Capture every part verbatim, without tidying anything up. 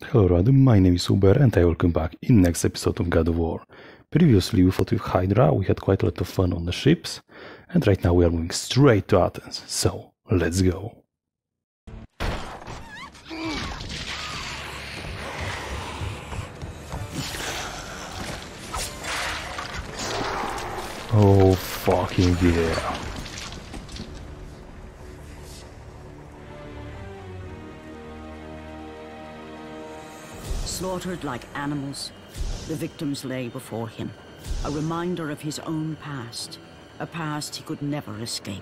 Hello Radu, my name is Uber and I welcome back in next episode of God of War. Previously we fought with Hydra, we had quite a lot of fun on the ships, and right now we are moving straight to Athens, so let's go. Oh fucking yeah. Slaughtered like animals, the victims lay before him, a reminder of his own past, a past he could never escape.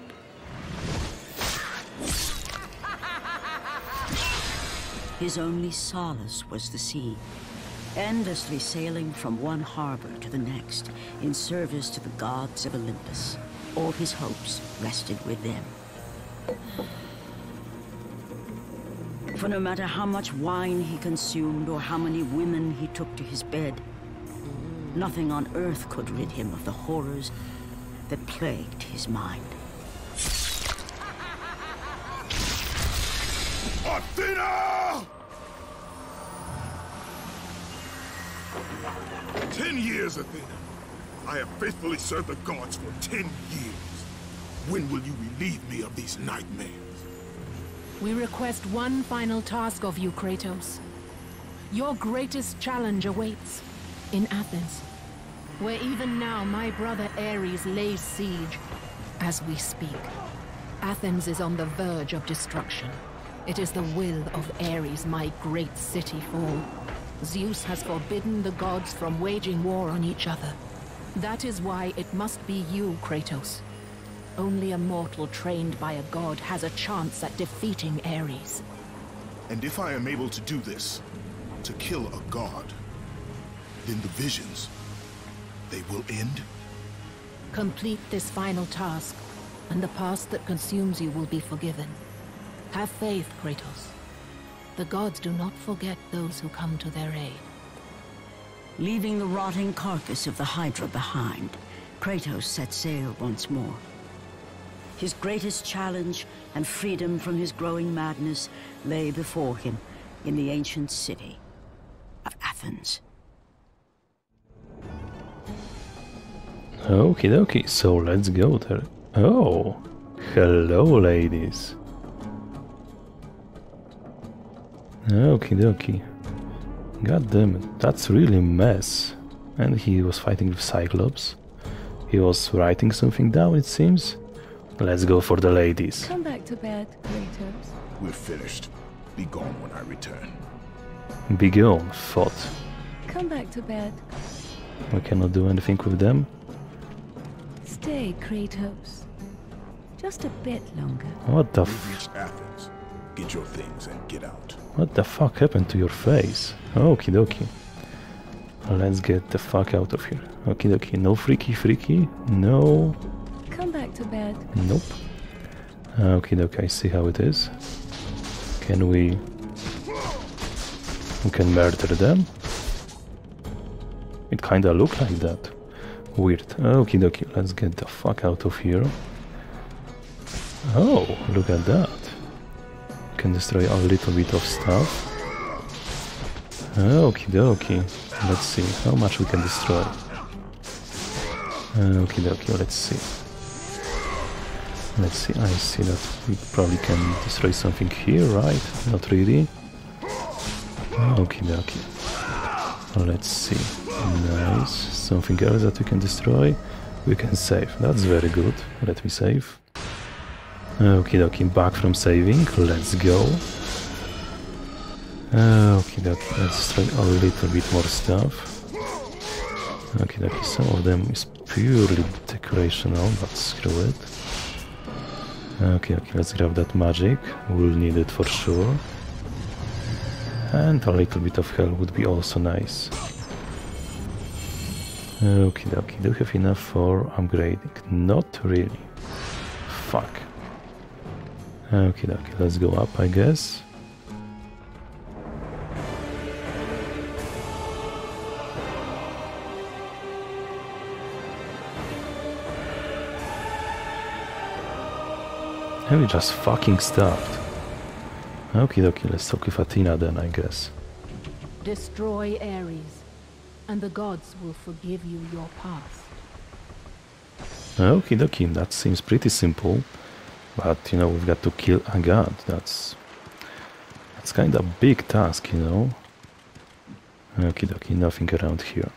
His only solace was the sea, endlessly sailing from one harbor to the next in service to the gods of Olympus. All his hopes rested with them. For no matter how much wine he consumed or how many women he took to his bed, nothing on earth could rid him of the horrors that plagued his mind. Athena! Ten years, Athena. I have faithfully served the gods for ten years. When will you relieve me of these nightmares? We request one final task of you, Kratos. Your greatest challenge awaits in Athens, where even now my brother Ares lays siege as we speak. Athens is on the verge of destruction. It is the will of Ares my great city fall. Zeus has forbidden the gods from waging war on each other. That is why it must be you, Kratos. Only a mortal trained by a god has a chance at defeating Ares. And if I am able to do this, to kill a god, then the visions, they will end? Complete this final task, and the past that consumes you will be forgiven. Have faith, Kratos. The gods do not forget those who come to their aid. Leaving the rotting carcass of the Hydra behind, Kratos set sail once more. His greatest challenge and freedom from his growing madness lay before him in the ancient city of Athens. Okie dokie, so let's go there. Oh, hello ladies. Okie dokie. God damn it, that's really a mess. And he was fighting with Cyclops. He was writing something down, it seems. Let's go for the ladies. Come back to bed, Kratos. We're finished. Be gone when I return. Be gone, thought. Come back to bed. We cannot do anything with them. Stay, Kratos. Just a bit longer. What the We've f- reached Athens. Get your things and get out. What the fuck happened to your face? Okie dokie. Let's get the fuck out of here. Okie dokie. No freaky freaky. No. Come back to bed. Nope. Okie dokie. I see how it is. Can we... We can murder them? It kinda look like that. Weird. Okie dokie. Let's get the fuck out of here. Oh, look at that. Can destroy a little bit of stuff. Okie dokie. Let's see how much we can destroy. Okie dokie, let's see. Let's see, I see that we probably can destroy something here, right? Not really. Okie dokie. Let's see. Nice. Something else that we can destroy. We can save. That's very good. Let me save. Okie dokie, back from saving. Let's go. Okie dokie, let's try a little bit more stuff. Okie dokie, some of them is purely decorational, but screw it. Okay, okay, let's grab that magic. We'll need it for sure. And a little bit of health would be also nice. Okie dokie, do you have enough for upgrading? Not really. Fuck. Okie dokie, let's go up, I guess. And we just fucking stopped. Okie dokie, let's talk with Athena then, I guess. Destroy Ares, and the gods will forgive you your past. Okie dokie, that seems pretty simple. But, you know, we've got to kill a god. That's... That's kind of big task, you know. Okie dokie, nothing around here.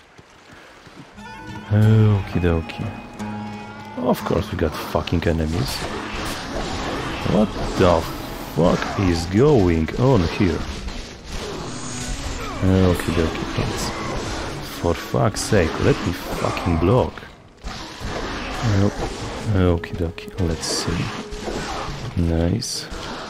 Okie dokie. Of course we got fucking enemies. What the fuck is going on here? Okie dokie, let's... For fuck's sake, let me fucking block. Okie dokie, let's see. Nice.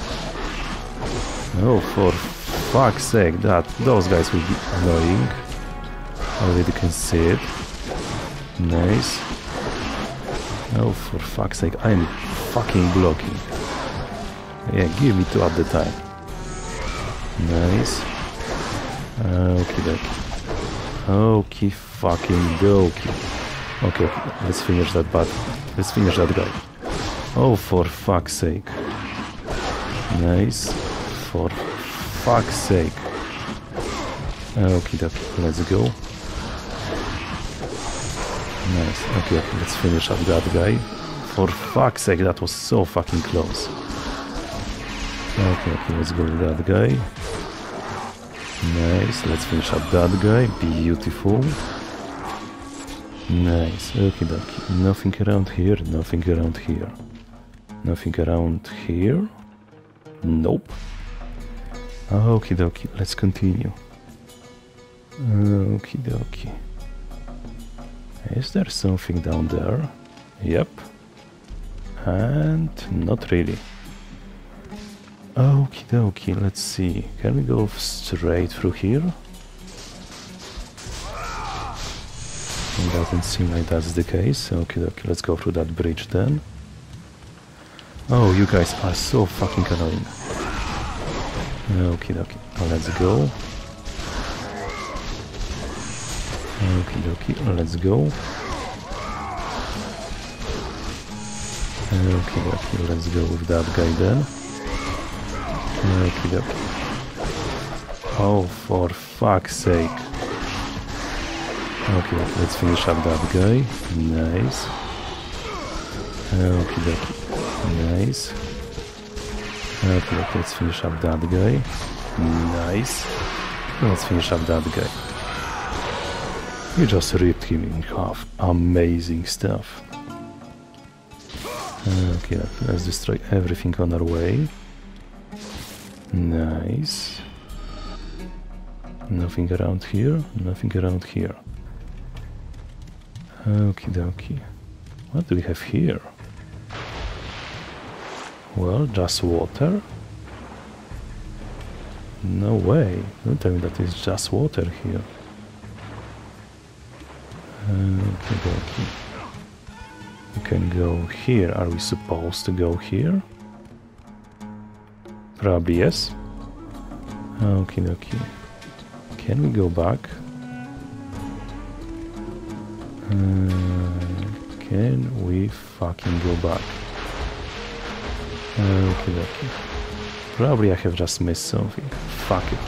Oh, for fuck's sake, that those guys will be annoying. Already can see it. Nice. Oh, for fuck's sake, I'm fucking blocking. Yeah, give me two at the time. Nice. Okie dokie. Okie fucking dokie. Okay, okay, let's finish that battle. Let's finish that guy. Oh, for fuck's sake. Nice. For fuck's sake. Okie dokie, let's go. Nice. Okay, okay, let's finish up that guy. For fuck's sake, that was so fucking close. Okay, okay, let's go with that guy. Nice, let's finish up that guy. Beautiful. Nice, okie dokie. Nothing around here, nothing around here. Nothing around here. Nope. Okie dokie, let's continue. Okie dokie. Is there something down there? Yep. And not really. Okie dokie, let's see. Can we go straight through here? It doesn't seem like that's the case. Okie dokie, let's go through that bridge then. Oh, you guys are so fucking annoying. Okie dokie, let's go. Okie dokie, let's go. Okie dokie, let's go with that guy then. Okie dokie. Oh, for fuck's sake. Okay, okay, let's finish up that guy. Nice. Okie dokie. Nice. Okay, okay, let's finish up that guy. Nice. Let's finish up that guy. You just ripped him in half. Amazing stuff. Okay, okay, let's destroy everything on our way. Nice. Nothing around here, nothing around here. Okie dokie. What do we have here? Well, just water? No way. Don't tell me that it's just water here. Okie dokie. We can go here. Are we supposed to go here? Probably yes. Okie dokie. Can we go back? Uh, can we fucking go back? Okie dokie. Probably I have just missed something. Fuck it.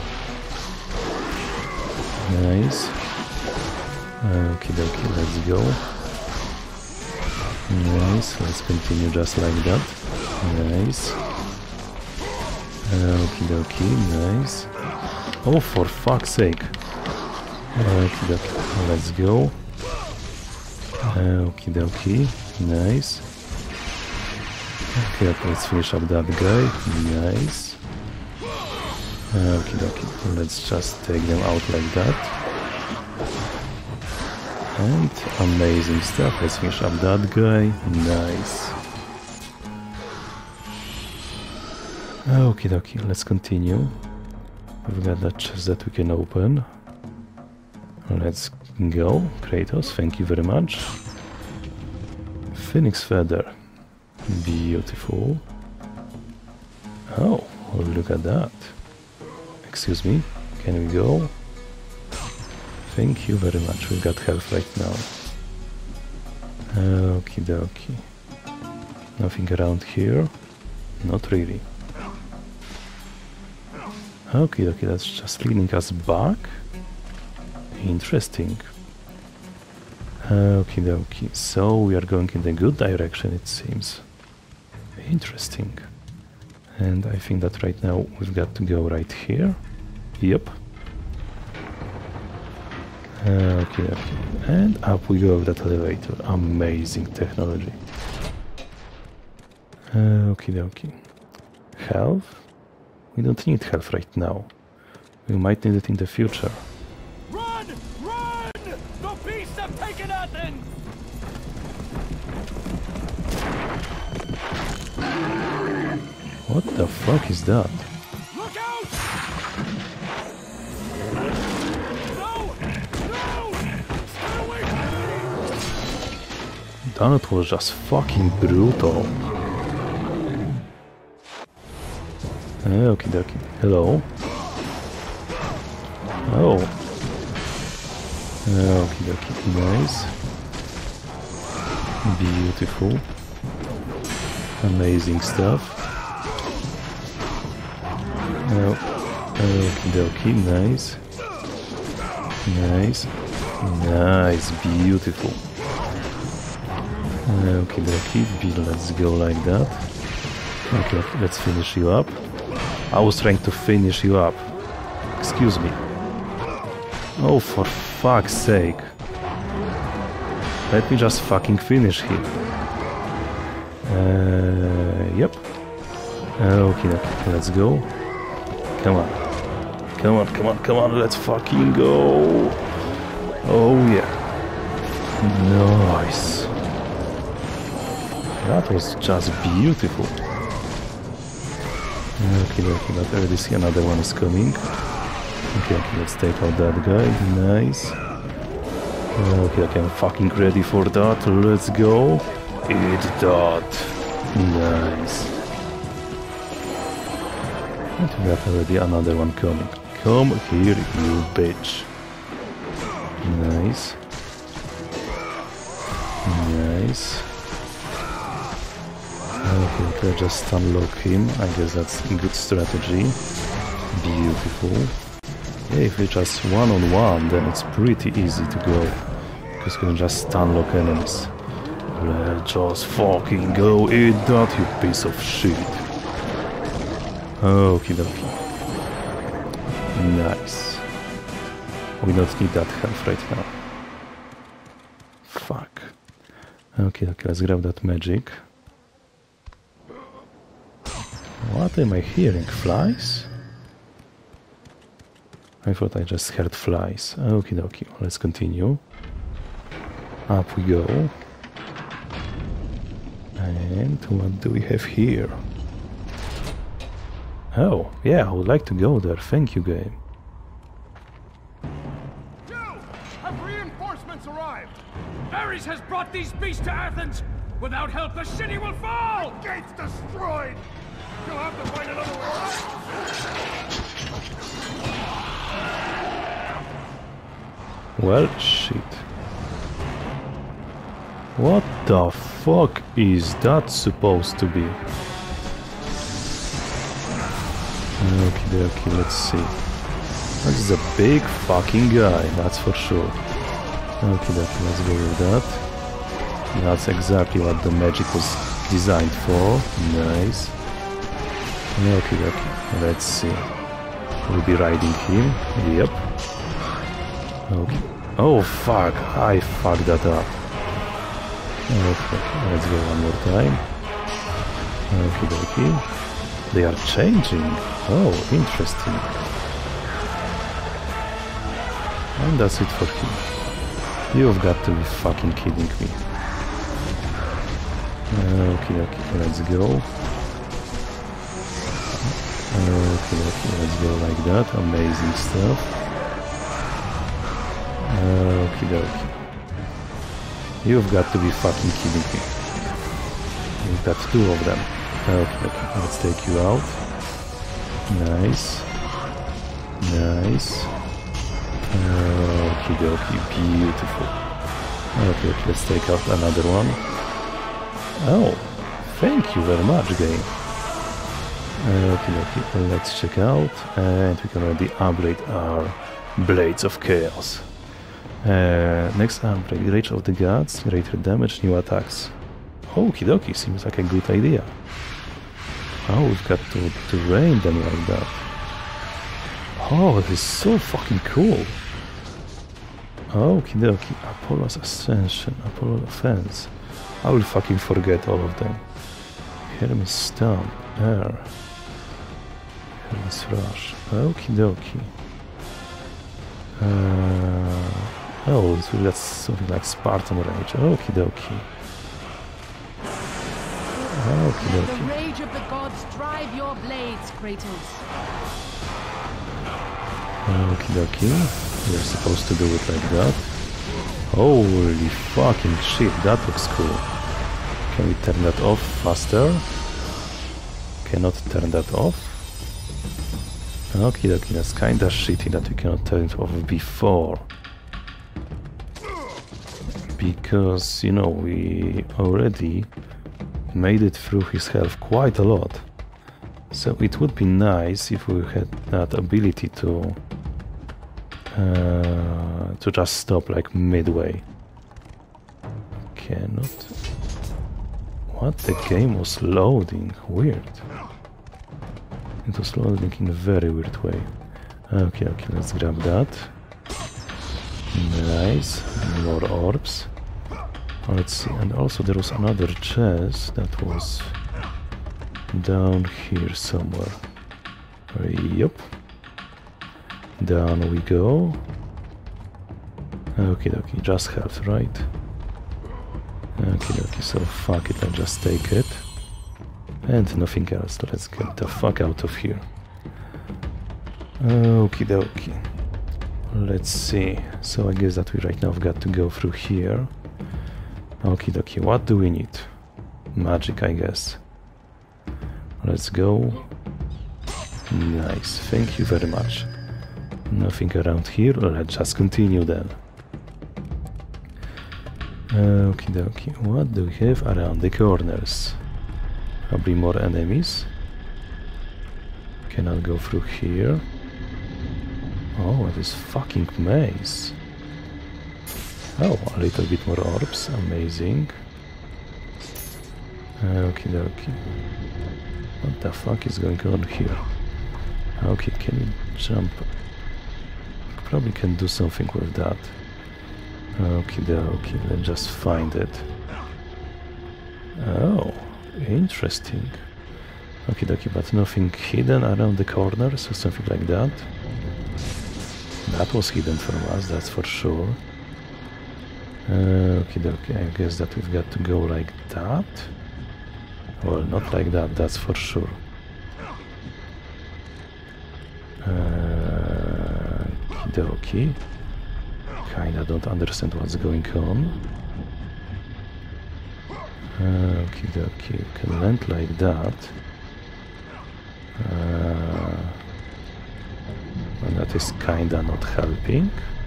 Nice. Okie dokie, let's go. Nice, let's continue just like that. Nice. Okie dokie, nice. Oh, for fuck's sake. Okie dokie, let's go. Okie dokie, nice. Okay, okay, let's finish up that guy. Nice. Okie dokie, let's just take them out like that. And amazing stuff. Let's finish up that guy. Nice. Okie dokie, let's continue. We've got that chest that we can open. Let's go. Kratos, thank you very much. Phoenix feather. Beautiful. Oh, look at that. Excuse me, can we go? Thank you very much, we've got health right now. Okie dokie. Nothing around here? Not really. Okay, okay, that's just leading us back. Interesting. Okie dokie, so we are going in the good direction, it seems. Interesting. And I think that right now we've got to go right here. Yep. Okay, okay. And up we go with that elevator. Amazing technology. Okie dokie. Health? We don't need health right now. We might need it in the future. Run! Run! The beasts have taken Athens! What the fuck is that? Look out! No! No! Stay away from me! That was just fucking brutal. Okie dokie. Hello. Oh. Okie dokie. Nice. Beautiful. Amazing stuff. Oh. Okie dokie. Nice. Nice. Nice. Beautiful. Okie dokie. Let's go like that. Okay, let's finish you up. I was trying to finish you up. Excuse me. Oh, for fuck's sake. Let me just fucking finish him. Uh, yep. Okay, okay, let's go. Come on. Come on, come on, come on, let's fucking go. Oh, yeah. Nice. That was just beautiful. Okay, okay, but I already see another one is coming. Okay, okay, let's take out that guy. Nice. Okay, okay, I'm fucking ready for that. Let's go. Eat that. Nice. And we got already another one coming. Come here, you bitch. Nice. Nice. Okay, okay, just unlock him. I guess that's a good strategy. Beautiful. Yeah, if it's just one-on-one, then it's pretty easy to go. Because you can just unlock enemies. Let's just fucking go eat that, you piece of shit. Okie dokie. Nice. We don't need that health right now. Fuck. Okay, okay, let's grab that magic. What am I hearing? Flies? I thought I just heard flies. Okie dokie, let's continue. Up we go. And what do we have here? Oh, yeah, I would like to go there. Thank you, game. You! Have reinforcements arrived? Ares has brought these beasts to Athens! Without help, the city will fall! The gate's destroyed! You'll have to find another way. Well, shit. What the fuck is that supposed to be? Okay, okay, let's see. That's a big fucking guy, that's for sure. Okay, okay, let's go with that. That's exactly what the magic was designed for. Nice. Okay, okay, let's see. We'll be riding him. Yep. Okay. Oh fuck, I fucked that up. Okay, let's go one more time. Okay, okay. They are changing. Oh, interesting. And that's it for him. You've got to be fucking kidding me. Okay, okay, let's go. Okay, okay, let's go like that. Amazing stuff. Okay, okay. You've got to be fucking kidding me. You've got two of them. Okay, okay, let's take you out. Nice. Nice. Okie dokie, beautiful. Okay, okay, let's take out another one. Oh, thank you very much, game. Okay, okay, let's check out, and we can already upgrade our Blades of Chaos. Uh, next upgrade, Rage of the Gods, greater damage, new attacks. Okie dokie, seems like a good idea. Oh, we've got to, to rain them like that. Oh, this is so fucking cool. Okie dokie, Apollo's Ascension, Apollo's Offense. I will fucking forget all of them. Hermes Stomp, Air. Hermes Rush, okie dokie. Uh, oh, so that's something like Spartan Rage, okie dokie. Okie The dokie. rage of the gods drive your blades, Kratos. Okie dokie. We're supposed to do it like that. Holy fucking shit, that looks cool. Can we turn that off faster? Cannot turn that off. Okie dokie, that's kinda shitty that we cannot turn it off before. Because, you know, we already made it through his health quite a lot. So it would be nice if we had that ability to uh, to just stop like midway. Cannot. What? The game was loading. Weird. It was loading in a very weird way. Okay, okay, let's grab that. Nice. More orbs. Let's see. And also there was another chest that was down here somewhere. Yup. Down we go. Okay, okay, just health, right? Okay, okay, so fuck it, I'll just take it. And nothing else, so let's get the fuck out of here. Okie dokie. Let's see. So I guess that we right now have got to go through here. Okie dokie, what do we need? Magic, I guess. Let's go. Nice, thank you very much. Nothing around here, let's just continue then. Okie dokie, what do we have around the corners? Probably more enemies. Cannot go through here. Oh, it is fucking maze. Oh, a little bit more orbs, amazing. Okie dokie. What the fuck is going on here? Okay, can we jump? Probably can do something with that. Okie dokie, let's just find it. Oh, interesting. Okie dokie, but nothing hidden around the corners or something like that. That was hidden from us, that's for sure. Uh, okie dokie, I guess that we've got to go like that. Well, not like that, that's for sure. Uh, okie dokie. Kinda don't understand what's going on. Uh, okie dokie, you can land like that. Uh, and that is kinda not helping.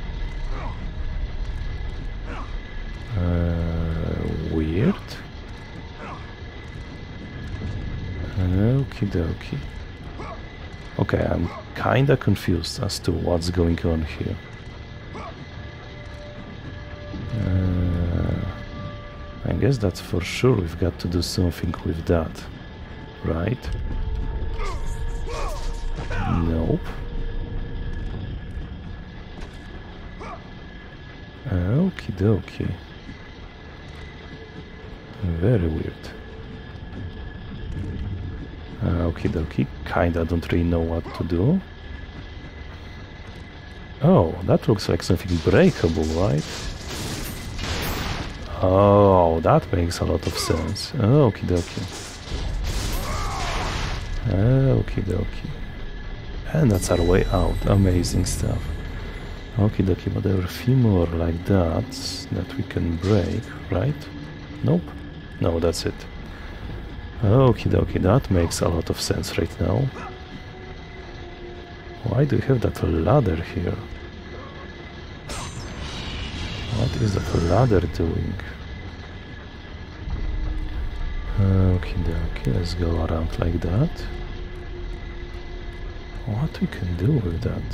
Uh, weird. Okie dokie. Okay, I'm kinda confused as to what's going on here. Uh, I guess that's for sure we've got to do something with that, right? Nope. Okie dokie. Very weird. Uh, okie dokie. Kinda don't really know what to do. Oh, that looks like something breakable, right? Oh, that makes a lot of sense. Okie dokie. Okie dokie. And that's our way out. Amazing stuff. Okie dokie, but there are a few more like that that we can break, right? Nope. No, that's it. Okie dokie, that makes a lot of sense right now. Why do you have that ladder here? What is that ladder doing? Okie dokie, let's go around like that. What we can do with that?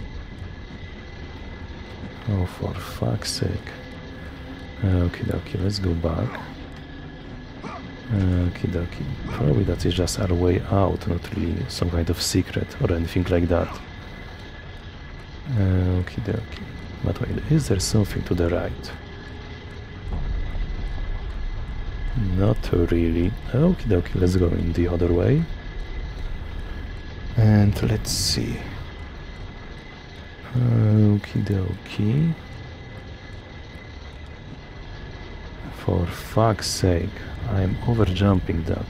Oh, for fuck's sake. Okie dokie, let's go back. Okie dokie. Probably that is just our way out, not really some kind of secret or anything like that. Okie dokie. But wait, is there something to the right? Not really. Okie dokie, let's go in the other way. And let's see. Okie dokie. For fuck's sake, I'm overjumping that.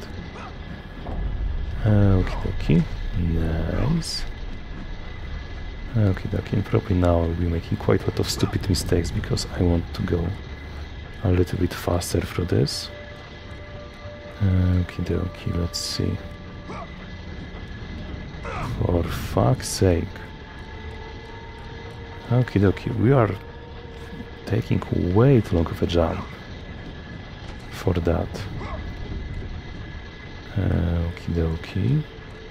Okie dokie. Nice. Okie dokie, and probably now I'll be making quite a lot of stupid mistakes because I want to go a little bit faster through this. Okie dokie, let's see. For fuck's sake. Okie dokie, we are taking way too long of a jump for that. Okie dokie.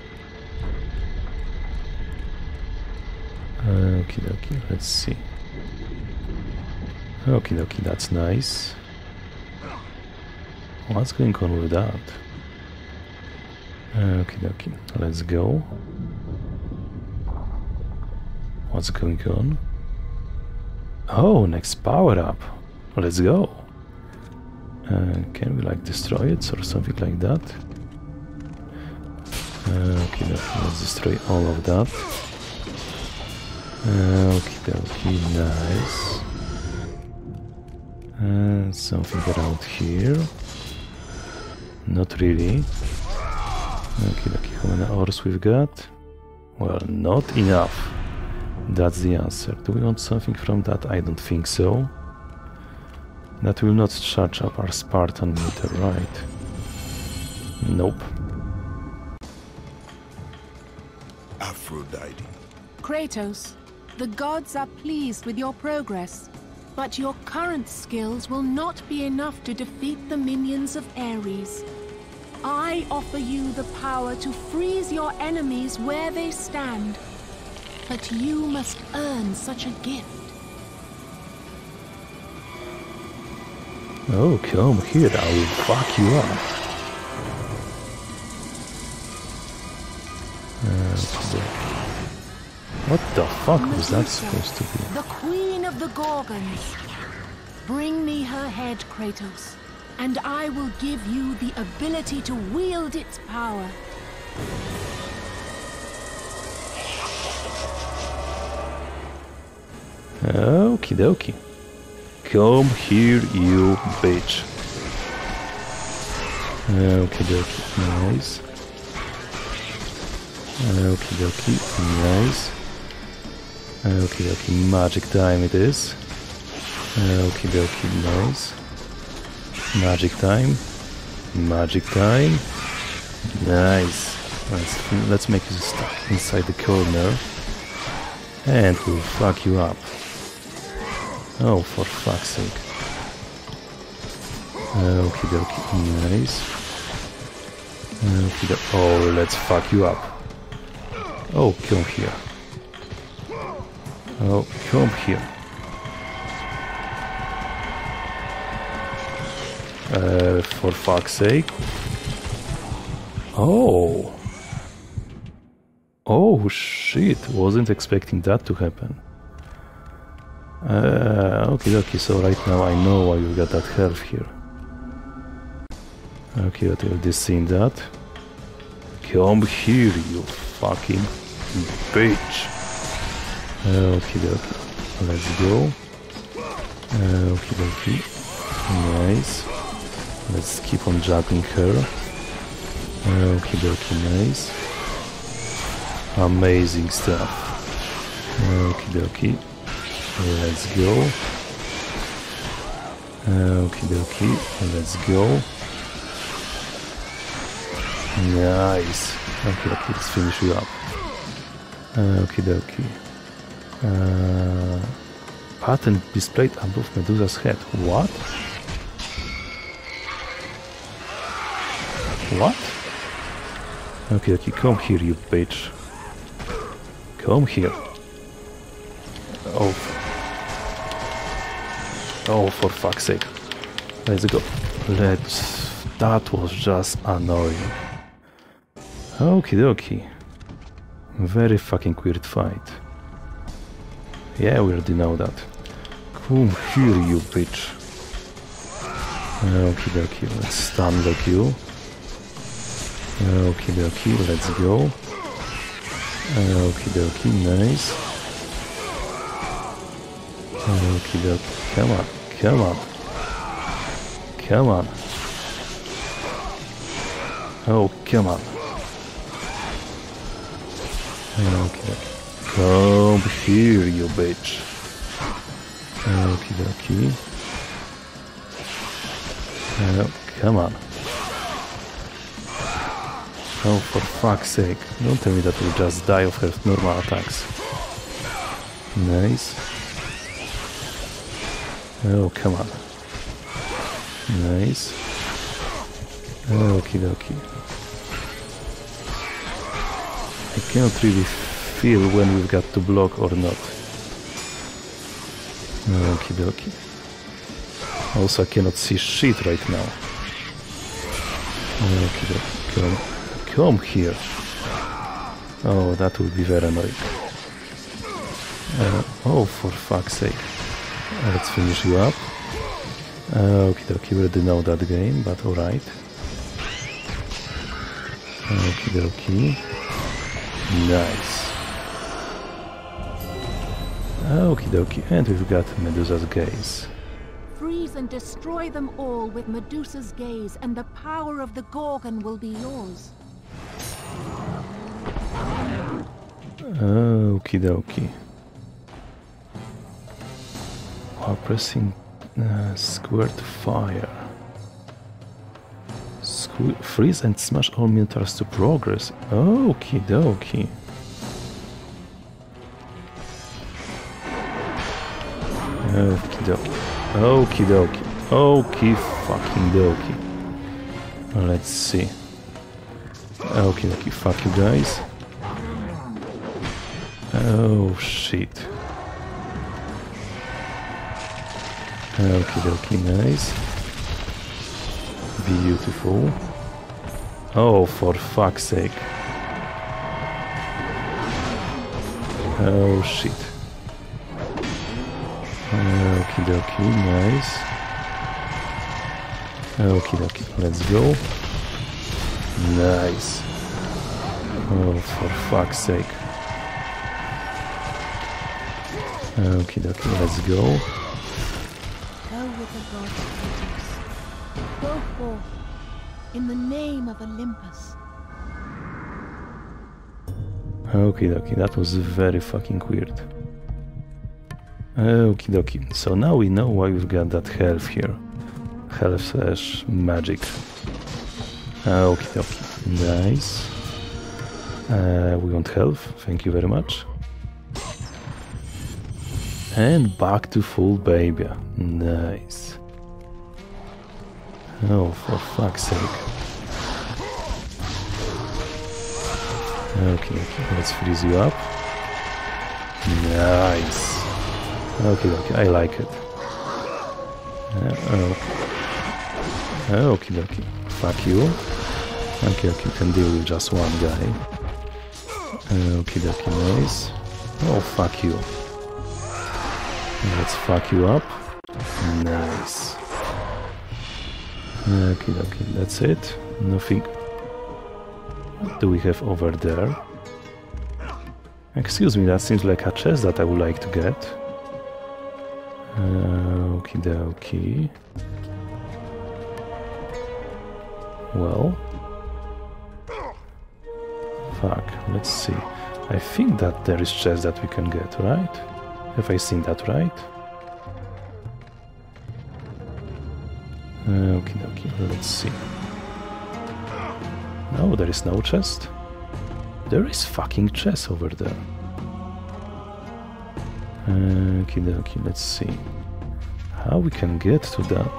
Okie dokie, let's see. Okie dokie, that's nice. What's going on with that? Okie dokie, let's go. What's going on? Oh, next power up. Let's go. Uh, can we like destroy it or something like that? Uh, okay, let's destroy all of that. Uh, okay, okay, nice. And something around here. Not really. Okay, okay, how many ores we've got? Well, not enough. That's the answer. Do we want something from that? I don't think so. That will not charge up our Spartan meter, right? Nope. Aphrodite. Kratos, the gods are pleased with your progress, but your current skills will not be enough to defeat the minions of Ares. I offer you the power to freeze your enemies where they stand, but you must earn such a gift. Oh, come here, I will fuck you up. Uh, what the fuck was that supposed to be? The Queen of the Gorgons. Bring me her head, Kratos, and I will give you the ability to wield its power. Okie dokie. Come here, you bitch. Okie dokie, nice. Okie dokie, nice. Okie dokie, magic time it is. Okie dokie, nice. Magic time. Magic time. Nice. Let's, let's make you stuck inside the corner. And we'll fuck you up. Oh, for fuck's sake. Okie dokie, nice. Okie dokie. Oh, let's fuck you up. Oh, come here. Oh, come here. Uh, for fuck's sake. Oh. Oh, shit. Wasn't expecting that to happen. Uh, okay, okay, so right now I know why you got that health here. Okay, okay, I've just seen that. Come here, you fucking bitch. Okay, okay, let's go. Okay, okay, nice. Let's keep on juggling her. Okay, okay, nice. Amazing stuff. Okay, okay. Let's go. Okie dokie. Let's go. Nice. Okay, okay, let's finish you up. Okie dokie. Uh, pattern displayed above Medusa's head. What? What? Okay, okay, come here, you bitch. Come here. Oh. Oh, for fuck's sake. Let's go. Let's... That was just annoying. Okie dokie. Very fucking weird fight. Yeah, we already know that. Come here, you bitch. Okie dokie, let's stun lock you. Okie dokie, let's go. Okie dokie, nice. Okie dokie, come on, come on. Come on. Oh, come on. Okie dokie. Come here, you bitch. Okie dokie. Oh, come on. Oh, for fuck's sake. Don't tell me that we'll just die of her normal attacks. Nice. Oh, come on. Nice. Okie dokie. I cannot really feel when we've got to block or not. Okie dokie. Also, I cannot see shit right now. Okie dokie. Come, come here. Oh, that would be very annoying. Uh, oh, for fuck's sake. Uh, let's finish you up. Uh, okie dokie, we already know that game, but alright. Okie dokie. Nice. Okie dokie, and we've got Medusa's Gaze. Freeze and destroy them all with Medusa's gaze, and the power of the Gorgon will be yours. Okie dokie. While pressing uh, square to fire. Squ freeze and smash all minotaurs to progress. Okie dokie. Okie dokie. Okie dokie. Okie fucking dokie. Let's see. Okie dokie. Fuck you guys. Oh shit. Okie dokie, nice. Beautiful. Oh, for fuck's sake. Oh shit. Okie dokie, nice. Okie dokie, let's go. Nice. Oh, for fuck's sake. Okie dokie, let's go. Go with the gods, Kratos. Go forth in the name of Olympus. Okie dokie, that was very fucking weird. Okie dokie, so now we know why we've got that health here. Health slash magic. Okie dokie, nice. Uh, we want health, thank you very much. And back to full baby. Nice. Oh, for fuck's sake. Okay, okay, let's freeze you up. Nice. Okay, okay, I like it. Uh, okay. Okay, okay. Fuck you. Okay, okay, you can deal with just one guy. Okay, okay, nice. Oh, fuck you. Let's fuck you up. Nice. Okay, okay, that's it. Nothing. What do we have over there? Excuse me, that seems like a chest that I would like to get. Uh, okie dokie. Well. Fuck, let's see. I think that there is chests that we can get, right? Have I seen that right? Okie dokie, let's see. No, there is no chest. There is fucking chest over there. Okie dokie, let's see. How we can get to that?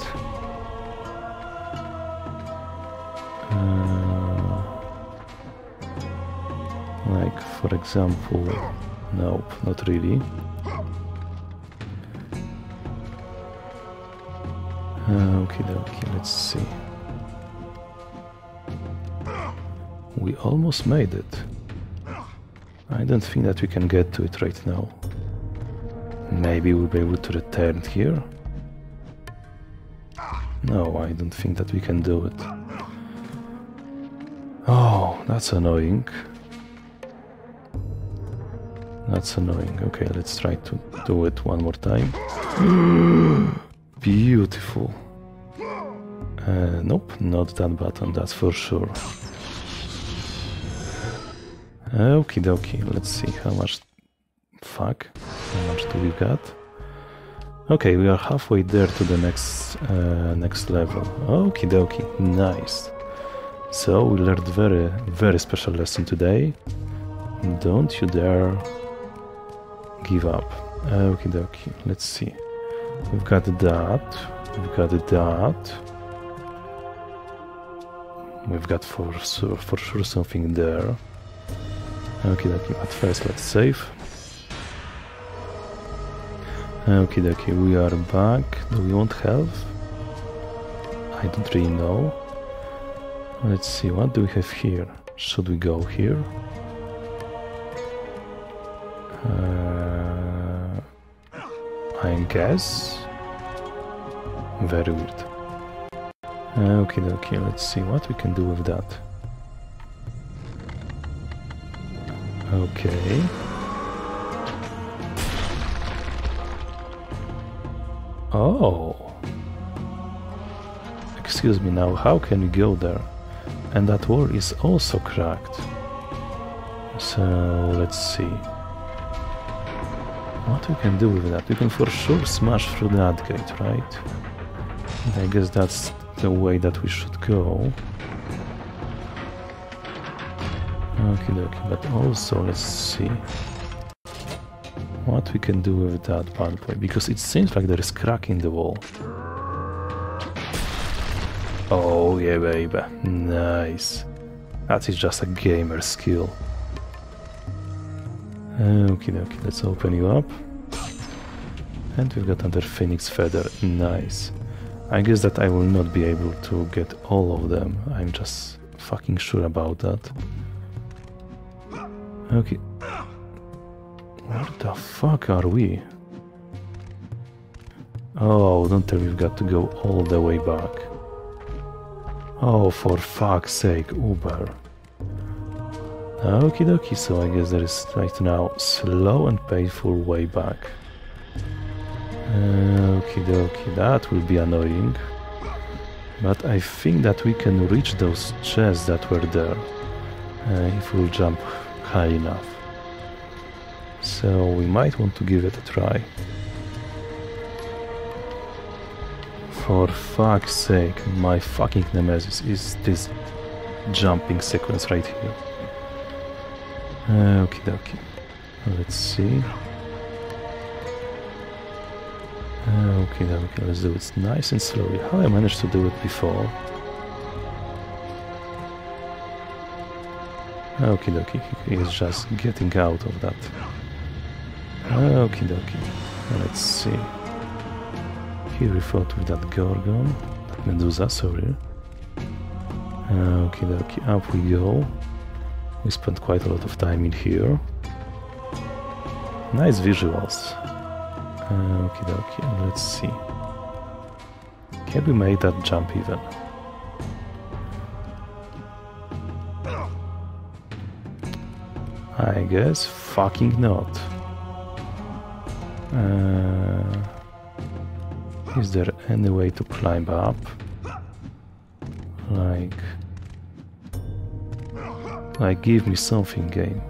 Uh, like, for example... Nope, not really. Okay, okay, let's see. We almost made it. I don't think that we can get to it right now. Maybe we'll be able to return here? No, I don't think that we can do it. Oh, that's annoying. That's annoying. Okay, let's try to do it one more time. Beautiful. Uh, nope, not that button, that's for sure. Okie dokie, let's see how much... Fuck, how much do we got? Okay, we are halfway there to the next uh, next level. Okie dokie, nice. So we learned very, very special lesson today. Don't you dare give up. Okie dokie, let's see. We've got that, we've got that. We've got for sure, for sure something there. Okie dokie, at first let's save. Okie dokie, we are back. Do we want health? I don't really know. Let's see, what do we have here? Should we go here? Uh, I guess. Very weird. Okay, okay, let's see what we can do with that. Okay. Oh. Excuse me now, how can we go there? And that wall is also cracked. So, let's see. What we can do with that? We can for sure smash through that gate, right? And I guess that's the way that we should go. Okay, okay, but also let's see what we can do with that bad boy, because it seems like there is crack in the wall. Oh yeah, baby, nice. That is just a gamer skill. Okay, okay, let's open you up. And we've got another Phoenix Feather, nice. I guess that I will not be able to get all of them, I'm just fucking sure about that. Okay. Where the fuck are we? Oh, don't tell me we've got to go all the way back. Oh, for fuck's sake, Uber. Okie dokie, so I guess there is right now slow and painful way back. Okie dokie, that will be annoying. But I think that we can reach those chests that were there. Uh, if we'll jump high enough. So we might want to give it a try. For fuck's sake, my fucking nemesis is this jumping sequence right here. Okie dokie. Let's see. Okie dokie, let's do it nice and slowly. How I managed to do it before. Okie dokie, he is just getting out of that. Okie dokie, let's see. Here we fought with that Gorgon, that Medusa, sorry. Okie dokie, up we go. We spent quite a lot of time in here. Nice visuals. Okie dokie, let's see. Can we make that jump even? I guess fucking not. Uh, is there any way to climb up? Like... Like, give me something, game.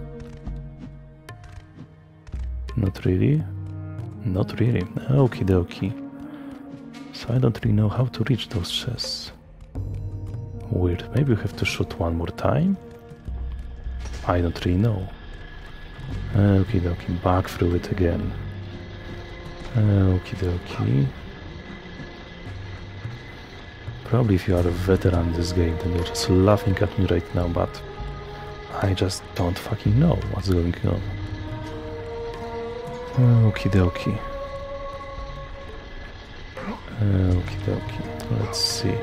Not really? Not really. Okie dokie. So I don't really know how to reach those chests. Weird. Maybe we have to shoot one more time? I don't really know. Okie dokie, back through it again. Okie dokie. Probably if you are a veteran in this game, then you're just laughing at me right now, but I just don't fucking know what's going on. Okie dokie. Okie dokie. Let's see.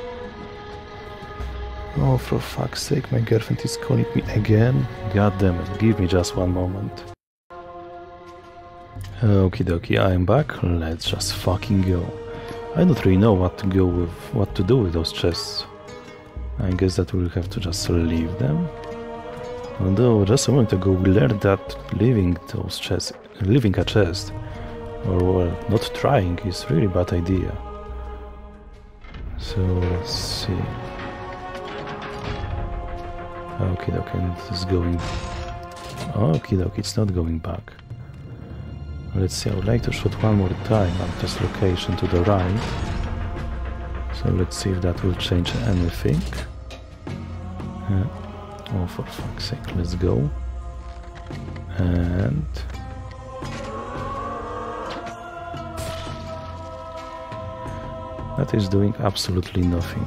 Oh, for fuck's sake, my girlfriend is calling me again. God damn it, give me just one moment. Okie dokie, I am back. Let's just fucking go. I don't really know what to go with, what to do with those chests. I guess that we'll have to just leave them. Although just a moment ago we learned that leaving those chests, leaving a chest, or well, not trying, is really bad idea. So let's see. Okay, okay, and it's going. Okay, okay, it's not going back. Let's see. I would like to shoot one more time at this location to the right. So let's see if that will change anything. Uh, oh, for fuck's sake, let's go. And that is doing absolutely nothing.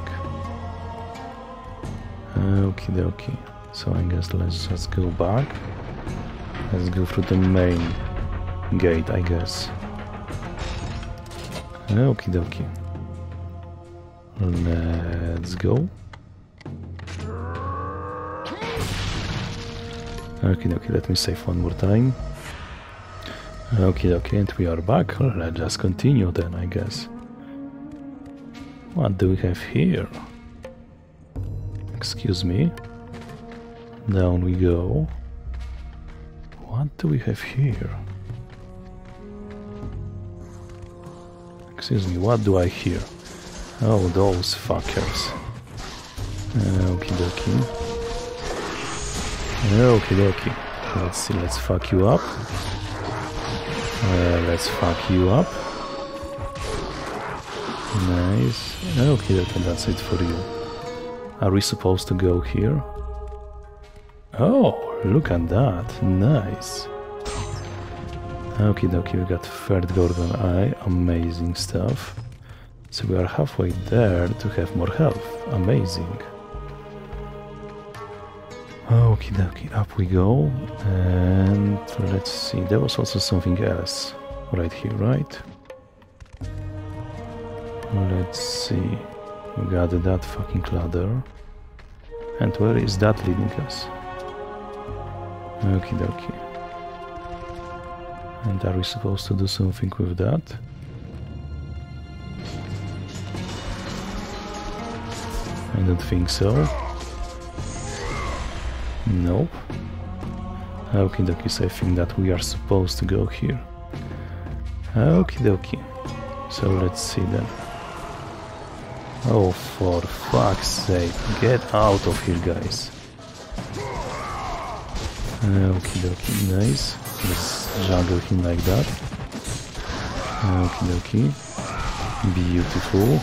Okie dokie. So I guess let's just go back. Let's go through the main gate, I guess. Okie dokie. Let's go. Okie dokie, let me save one more time. Okie dokie, and we are back. Let's just continue then, I guess. What do we have here? Excuse me. Down we go. What do we have here? Excuse me, what do I hear? Oh, those fuckers. Okie dokie. Okie dokie. Let's see, let's fuck you up. Uh, let's fuck you up. Nice. Okie dokie, that's it for you. Are we supposed to go here? Oh, look at that. Nice. Okie dokie, we got third golden eye. Amazing stuff. So we are halfway there to have more health. Amazing. Okie dokie, up we go. And let's see, there was also something else right here, right? Let's see. We got that fucking ladder. And where is that leading us? Okie dokie. And are we supposed to do something with that? I don't think so. Nope. Okie dokie, so I think that we are supposed to go here. Okie dokie. So let's see then. Oh, for fuck's sake, get out of here, guys. Okie dokie, nice. Let's juggle him like that. Okie dokie. Beautiful.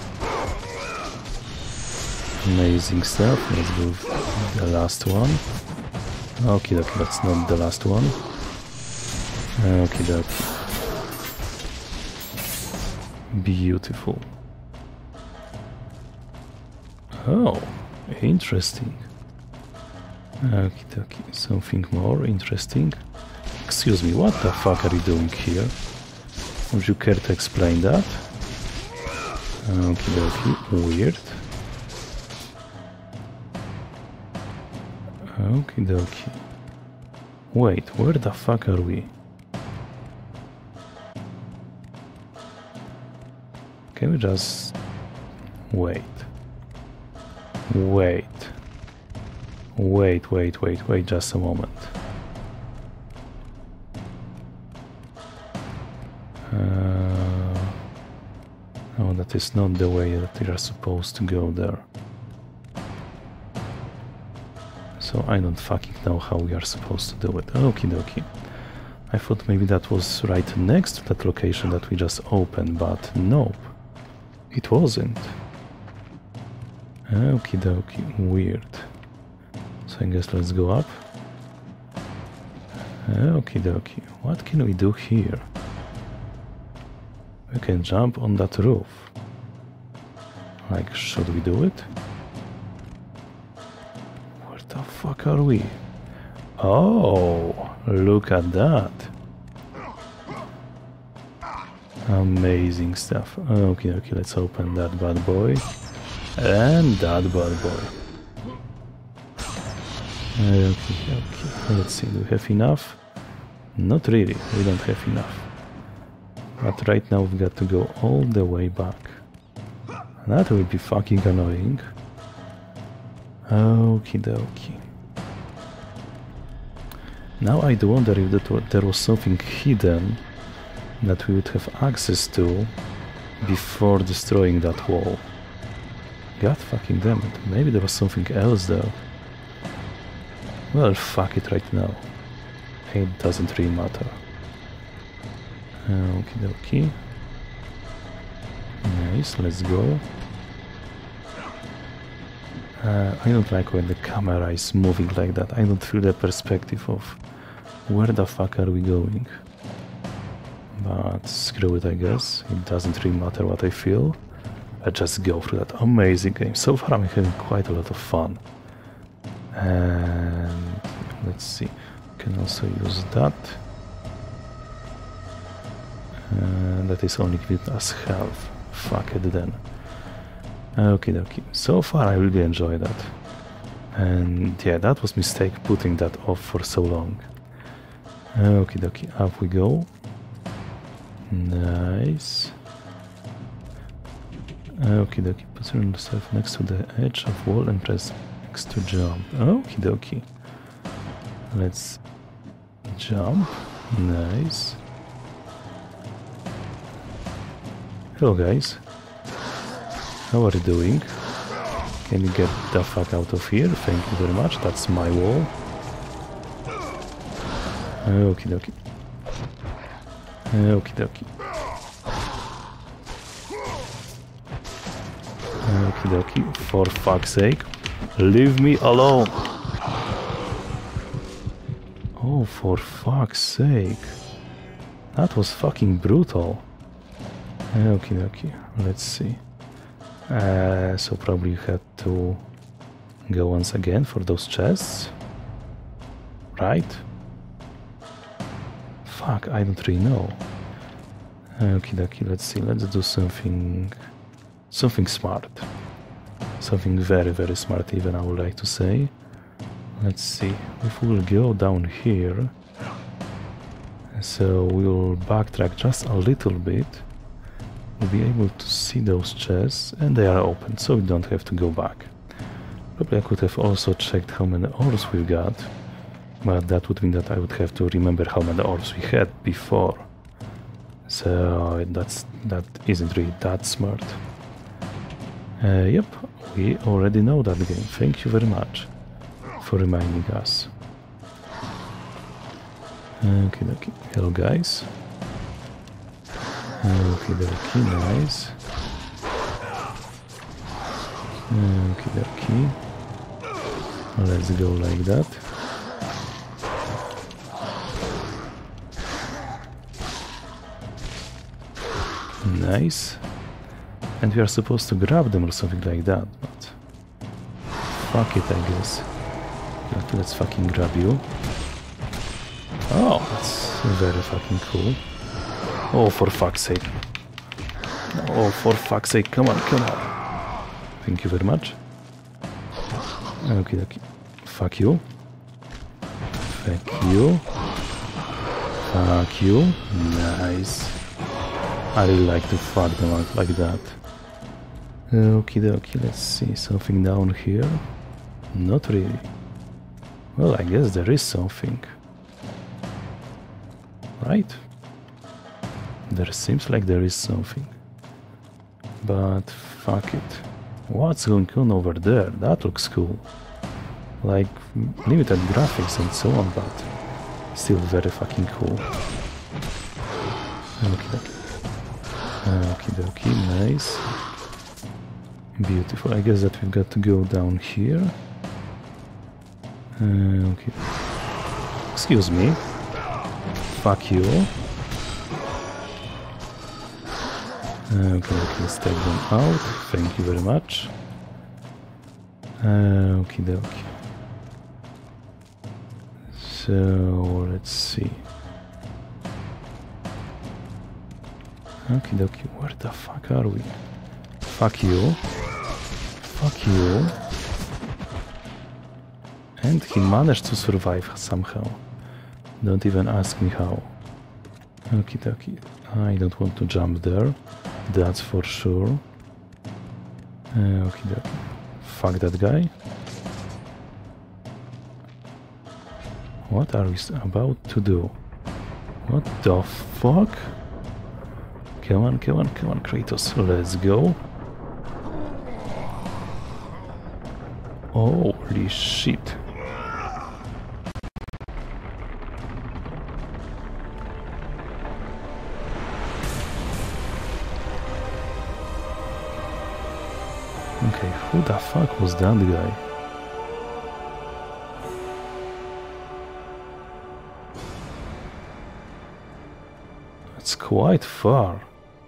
Amazing stuff. Let's go with the last one. Okie dokie, that's not the last one. Okie dokie. Beautiful. Oh, interesting. Okie dokie, something more interesting. Excuse me, what the fuck are you doing here? Would you care to explain that? Okie dokie, weird. Okie dokie. Wait, where the fuck are we? Can we just... wait. Wait. Wait, wait, wait, wait, just a moment. Uh, no, that is not the way that we are supposed to go there. So I don't fucking know how we are supposed to do it. Okie dokie. I thought maybe that was right next to that location that we just opened, but nope. It wasn't. Okie dokie, weird. So I guess let's go up. Okie dokie, what can we do here? We can jump on that roof. Like, should we do it? Where the fuck are we? Oh, look at that. Amazing stuff. Okay, okay, let's open that bad boy. And that bad boy. Okay, okay, let's see, do we have enough? Not really, we don't have enough. But right now we've got to go all the way back. That will be fucking annoying. Okie dokie. Now I do wonder if that wa there was something hidden that we would have access to before destroying that wall. God fucking damn it, maybe there was something else though. Well, fuck it right now. It doesn't really matter. Okie dokie. Nice, let's go. Uh, I don't like when the camera is moving like that. I don't feel the perspective of where the fuck are we going. But screw it, I guess. It doesn't really matter what I feel. I just go through that amazing game. So far I'm having quite a lot of fun. And let's see. Can also use that. Uh, that is only giving us health. Fuck it then. Okie dokie. So far I really enjoy that. And yeah, that was mistake putting that off for so long. Okie dokie. Up we go. Nice. Okie dokie. Position yourself next to the edge of wall and press X to jump. Okie dokie. Let's jump. Nice. Hello guys. How are you doing? Can you get the fuck out of here? Thank you very much. That's my wall. Okie dokie. Okie dokie. Okie dokie. For fuck's sake. Leave me alone. Oh, for fuck's sake. That was fucking brutal. Okie dokie. Let's see. Uh, so probably you had to go once again for those chests. Right? Fuck, I don't really know. Okie dokie, let's see. Let's do something... Something smart. Something very, very smart even, I would like to say. Let's see. If we will go down here... So we'll backtrack just a little bit. We'll be able to see those chests, and they are open, so we don't have to go back. Probably I could have also checked how many orbs we got, but that would mean that I would have to remember how many orbs we had before. So that's that isn't really that smart. Uh, yep, we already know that game. Thank you very much for reminding us. Okay, okay. Hello guys. Okie dokie, nice. Okie dokie. Let's go like that. Nice. And we are supposed to grab them or something like that, but... Fuck it, I guess. But let's fucking grab you. Oh, that's very fucking cool. Oh, for fuck's sake. Oh, for fuck's sake. Come on, come on. Thank you very much. Okay, okay. Fuck you. Fuck you. Fuck you. Nice. I really like to fuck them out like that. Okie dokie, let's see. Something down here? Not really. Well, I guess there is something. Right? There seems like there is something. But fuck it. What's going on over there? That looks cool. Like limited graphics and so on, but still very fucking cool. Okie dokie. Okie dokie, nice. Beautiful. I guess that we've got to go down here. Uh, okay. Excuse me. Fuck you. Okay, okay, let's take them out. Thank you very much. Uh, okie dokie. So let's see. Okie dokie, where the fuck are we? Fuck you. Fuck you. And he managed to survive somehow. Don't even ask me how. Okie dokie. I don't want to jump there. That's for sure. Uh, okie dokie. Fuck that guy. What are we about to do? What the fuck? Come on, come on, come on, Kratos, let's go. Holy shit. Okay, who the fuck was that guy? It's quite far.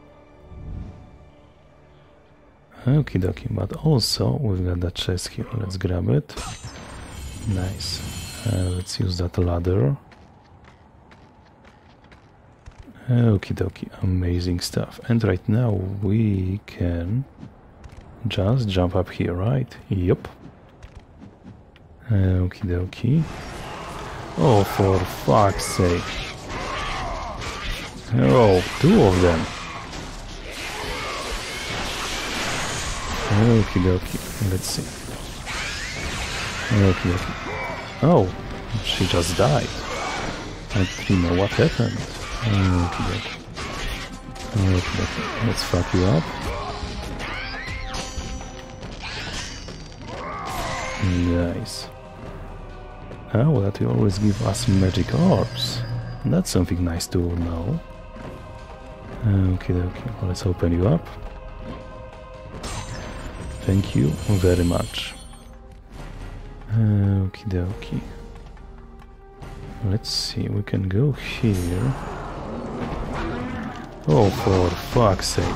Okie dokie, but also we've got that chest here. Let's grab it. Nice. Uh, let's use that ladder. Okie dokie, amazing stuff. And right now we can just jump up here, right? Yup. Okie dokie. Oh, for fuck's sake. Oh, two of them. Okie dokie, let's see. Okie dokie. Oh, she just died. I don't know what happened. Okie dokie. Okie dokie, let's fuck you up. Nice. Oh, that will always give us magic orbs. That's something nice to know. Okay, okay, well, let's open you up. Thank you very much. Okie dokie. Let's see, we can go here. Oh, for fuck's sake.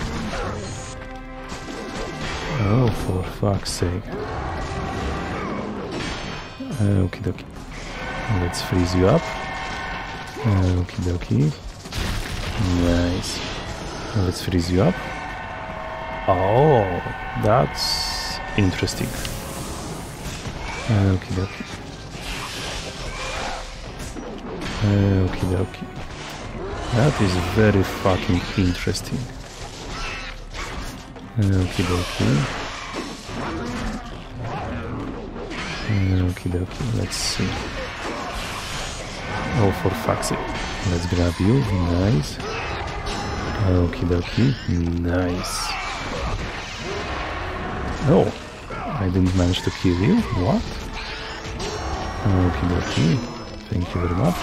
Oh, for fuck's sake. Okie dokie. Let's freeze you up. Okie dokie. Nice. Let's freeze you up. Oh, that's interesting. Okie dokie. Okie dokie. That is very fucking interesting. Okie dokie. Okie dokie, let's see. Oh, for fuck's sake. Let's grab you. Nice. Okie dokie. Nice. Oh, I didn't manage to kill you. What? Okie dokie. Thank you very much.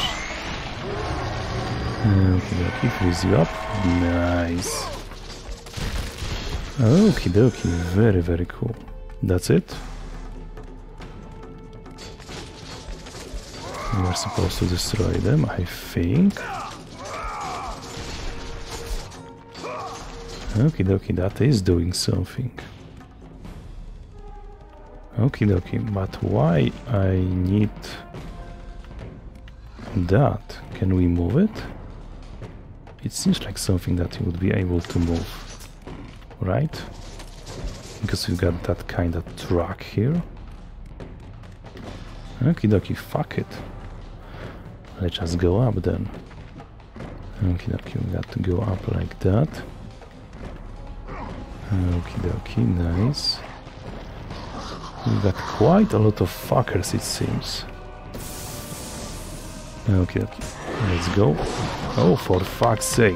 Okie dokie. Freeze you up. Nice. Okie dokie. Very, very cool. That's it. We are supposed to destroy them, I think. Okie dokie, that is doing something. Okie dokie, but why I need that? Can we move it? It seems like something that you would be able to move, right? Because we've got that kind of track here. Okie dokie, fuck it. Let's just go up then. Okie dokie, we got to go up like that. Okie dokie, nice. We got quite a lot of fuckers, it seems. Okie dokie, let's go. Oh, for fuck's sake.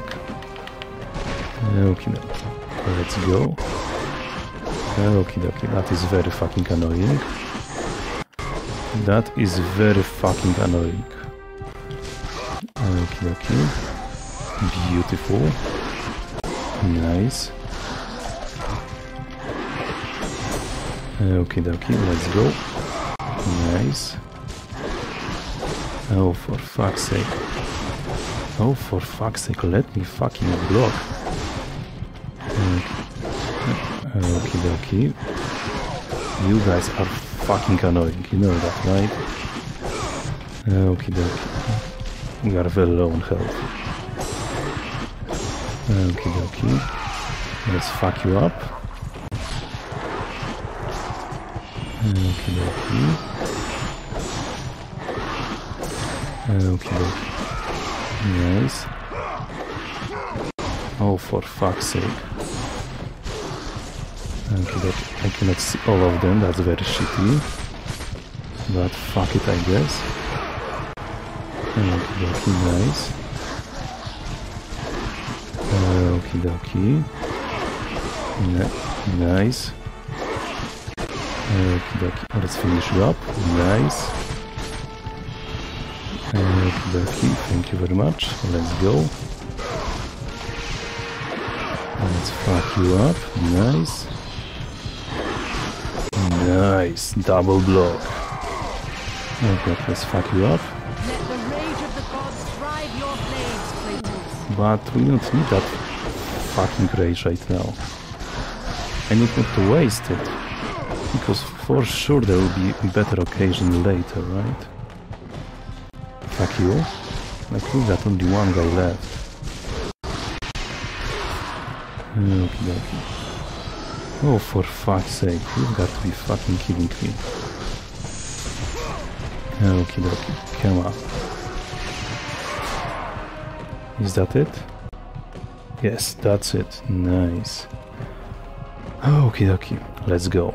Okie dokie, let's go. Okie dokie, that is very fucking annoying. That is very fucking annoying. Okie dokie. Beautiful. Nice. Okie dokie, let's go. Nice. Oh, for fuck's sake. Oh, for fuck's sake, let me fucking block. Okie dokie. You guys are fucking annoying, you know that, right? Okie dokie. We are very low on health. Okie dokie. Let's fuck you up. Okie dokie. Okie dokie. Nice. Oh, for fuck's sake. Okay, that I cannot see all of them, that's very shitty. But fuck it, I guess. Okie dokie, nice. Okie dokie. Nice. Okie dokie, let's finish you up. Nice. Okie dokie, thank you very much. Let's go. Let's fuck you up. Nice. Nice. Double block. Okay, let's fuck you up. Let the rage of the gods drive your blades, Kratos. But we don't need that fucking rage right now. I don't want to waste it. Because for sure there will be a better occasion later, right? Fuck you. Like, we've got only one guy left. Okie dokie. Oh, for fuck's sake, you've got to be fucking kidding me. Okie dokie, come on. Is that it? Yes, that's it. Nice. Okie dokie, let's go.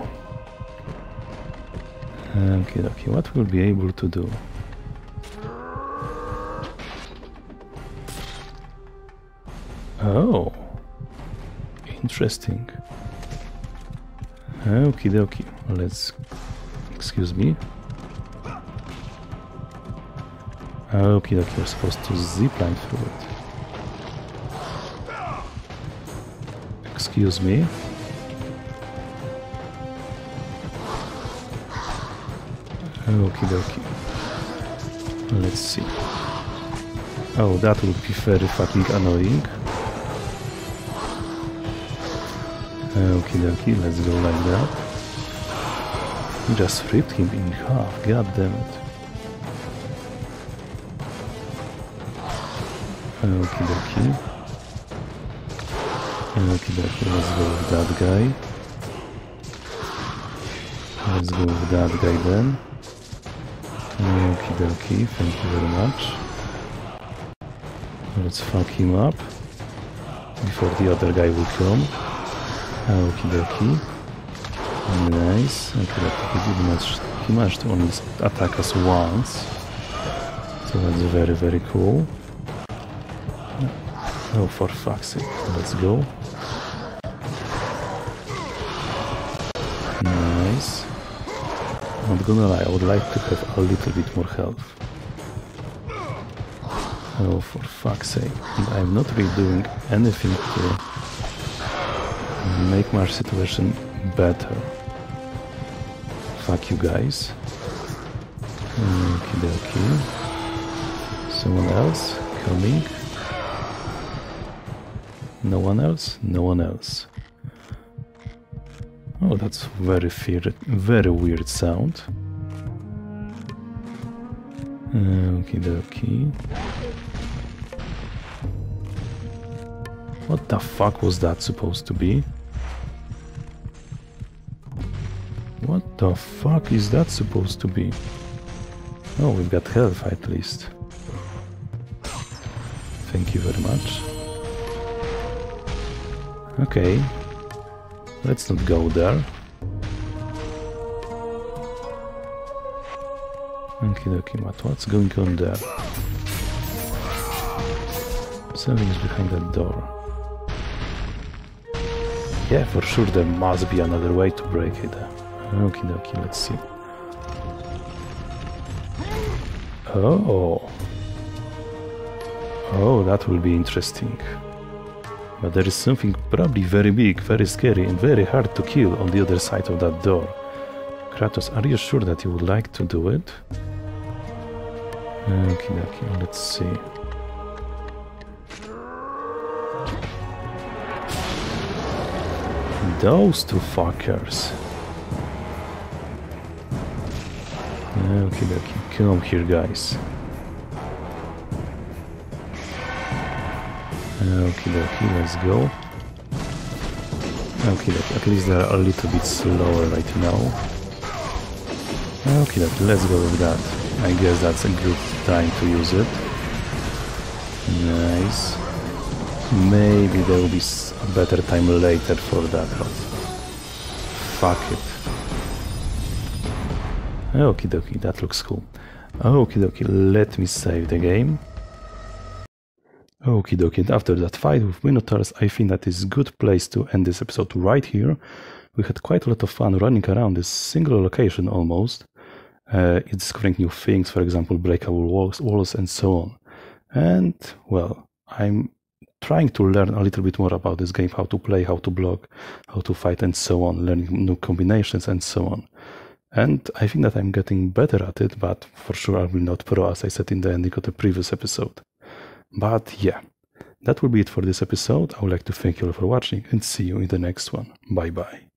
Okie dokie, what we'll be able to do? Oh. Interesting. Okie dokie, let's... Excuse me. Okie dokie, you're supposed to zipline through it. Excuse me. Okie dokie. Let's see. Oh, that would be very fucking annoying. Okie dokie, let's go like that. He just ripped him in half, god damn it. Okie dokie. Okie dokie, let's go with that guy. Let's go with that guy then. Okie dokie, thank you very much. Let's fuck him up before the other guy will come. Okie dokie. Nice. Okay, he did manage, he managed to only attack us once. So that's very, very cool. Oh, for fuck's sake. Let's go. Nice. Not gonna lie, I would like to have a little bit more health. Oh, for fuck's sake. And I'm not really doing anything to make my situation better. Fuck you guys. Okie dokie. Someone else coming? No one else? No one else. Oh, that's very weird, very weird sound. Okie dokie. What the fuck was that supposed to be? What the fuck is that supposed to be? Oh, we've got health at least. Thank you very much. Okay. Let's not go there. Okie dokie, but what's going on there? Something is behind that door. Yeah, for sure there must be another way to break it. Okie dokie, let's see. Oh. Oh, that will be interesting. But there is something probably very big, very scary and very hard to kill on the other side of that door. Kratos, are you sure that you would like to do it? Okie dokie, let's see. Those two fuckers. Okie dokie, come here guys. Okie dokie, let's go. Okie dokie, at least they're a little bit slower right now. Okie dokie, let's go with that. I guess that's a good time to use it. Nice. Maybe there will be a better time later for that, but fuck it. Okie dokie, that looks cool. Okie dokie, let me save the game. Okie dokie, after that fight with Minotaurs, I think that is a good place to end this episode right here. We had quite a lot of fun running around this single location almost. Uh, discovering new things, for example, breakable walls, walls and so on. And, well, I'm trying to learn a little bit more about this game, how to play, how to block, how to fight and so on, learning new combinations and so on. And I think that I'm getting better at it, but for sure I will not pro, as I said in the ending of the previous episode. But yeah, that will be it for this episode. I would like to thank you all for watching and see you in the next one. Bye bye.